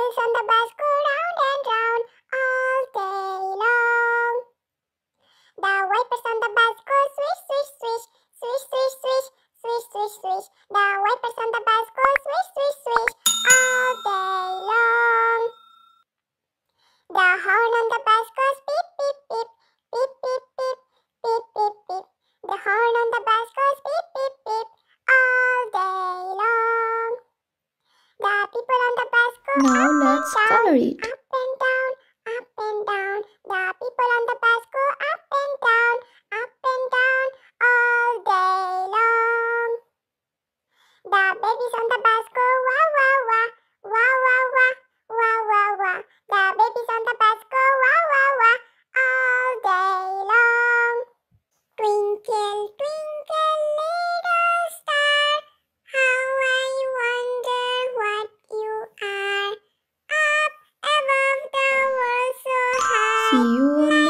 wheels on the bus go round and round all day long. The wipers on the bus go swish, swish, swish, swish, swish, swish, swish, swish, swish. The wipers on the bus go swish, swish, swish all day long. The horn on the bus goes beep, beep, beep, beep, beep, beep, beep, beep, beep. The horn on the bus goes beep, beep, beep all day long. The people on the bus go Now up let's and color down, it. up and down, up and down. The people on the bus go up and down all day long. The babies on the bus go wah wah wah, wah wah wah, wah wah wah. The babies on the bus go wah wah wah all day long. Twinkle, twinkle, little star, how I wonder what you are. Up above the world so high. See you